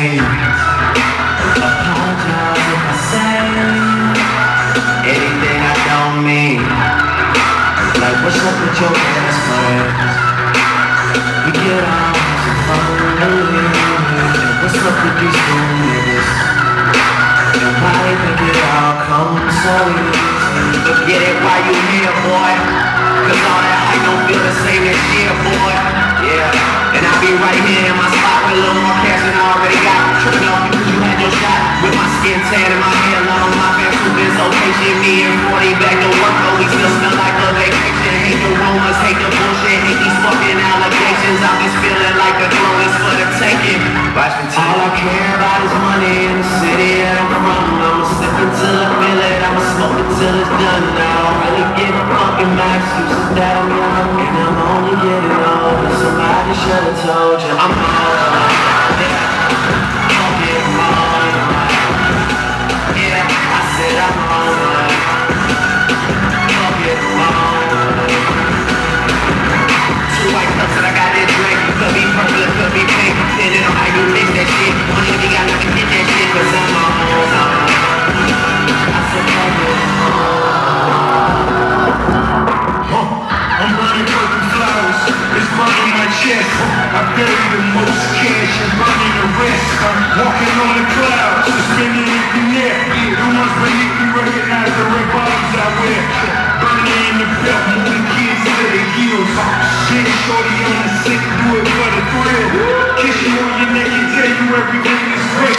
say, apologize if I say anything I don't mean. Like, what's up with your best friends? We get out some fun and what's up with these two niggas? And why they think it all comes so easy? But get it while you here, boy, cause all that hype don't feel the same as year, boy. Yeah, and I'll be right here in my spot with a little more cash than I already got. Tripping off because you had your shot. With my skin tan and my hair long, my pants with this location. Me and 40 back to work, but we still smell like a vacation. Hate the rumors, hate the bullshit, hate these fucking allegations. I'm just feeling like the throne is for the taking. All I care about is money in the city that I'm from. I'ma sip until I feel it, I'ma smoke until it's done. I don't really give a fuck, and my excuses that I'm young and I'm only getting older. Somebody should've told you I'm older. Don't get wrong. Yeah, I said I'm older. Don't get wrong. Two white cups that I got that drink. Could be purple, it could be pink. Depending on how you mix that shit. Only if you got nothing to get that shit, cause I'm older. I said don't get wrong. I'm running purple flowers, it's burning my chest. I bury the most cash and burning the rest. I'm walking on the clouds, suspended in the air. You must believe you recognize the red bottoms I wear. Burning in the belt, moving kids to the heels. Shit, shorty on the sick, do it for the thrill. Kiss you on your neck and tell you everything is great.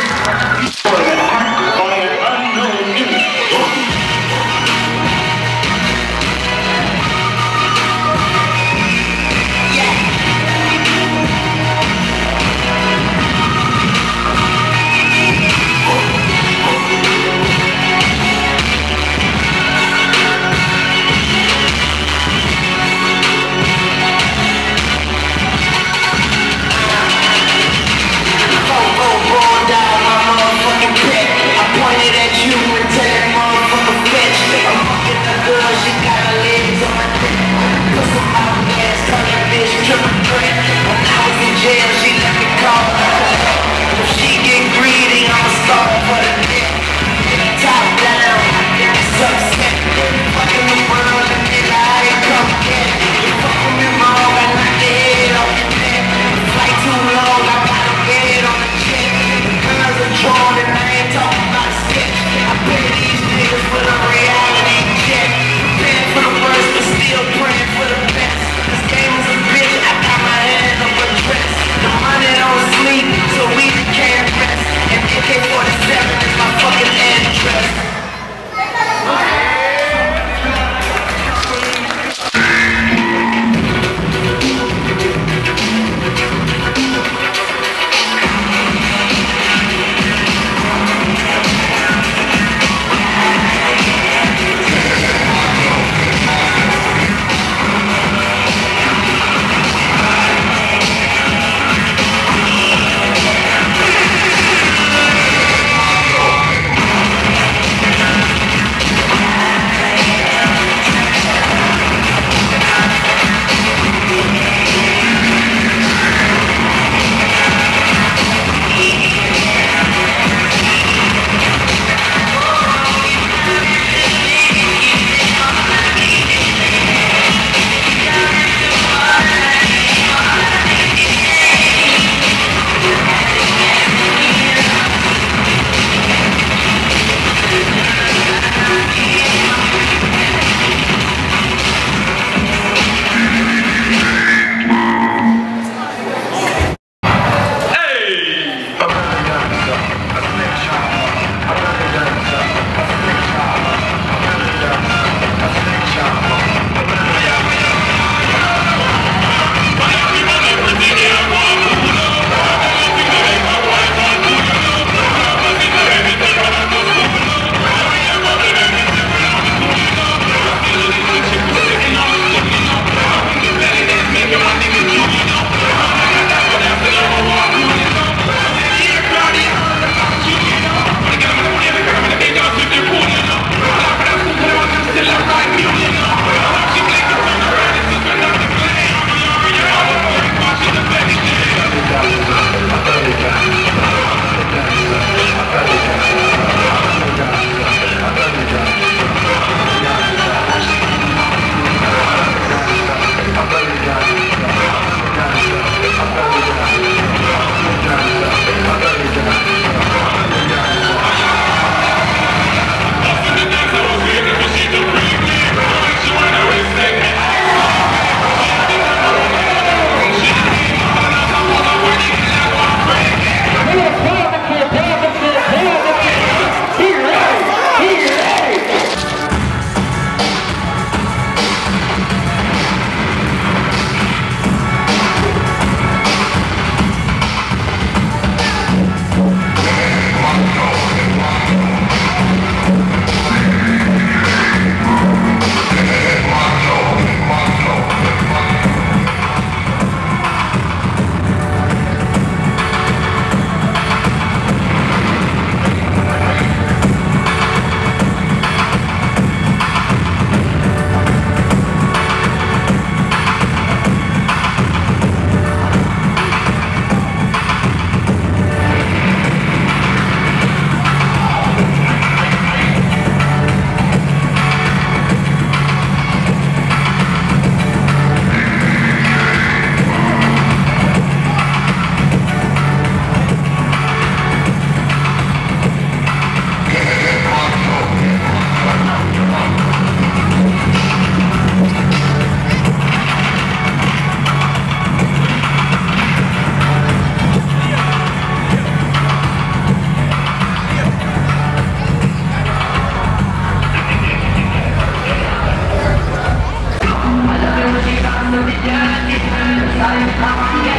Yeah.